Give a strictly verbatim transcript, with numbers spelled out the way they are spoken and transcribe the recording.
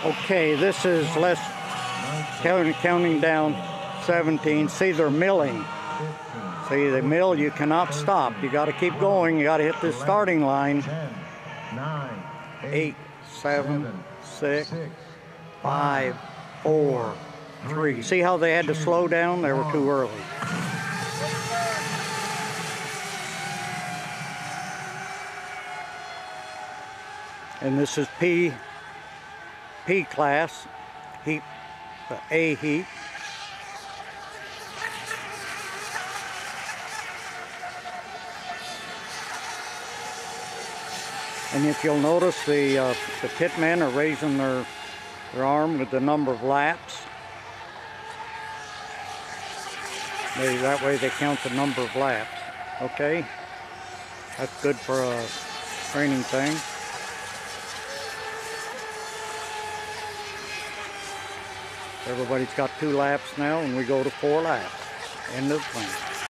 Okay, this is less counting, counting down seventeen. See, they're milling. See, the mill, you cannot stop. You got to keep going. You got to hit this starting line. Eight, seven, six, five, four, three. See how they had to slow down? They were too early. And this is P, P class, heap, the A heap. And if you'll notice, the uh, the pit men are raising their, their arm with the number of laps. They, that way they count the number of laps. Okay? That's good for a training thing. Everybody's got two laps now, and we go to four laps. End of the plan.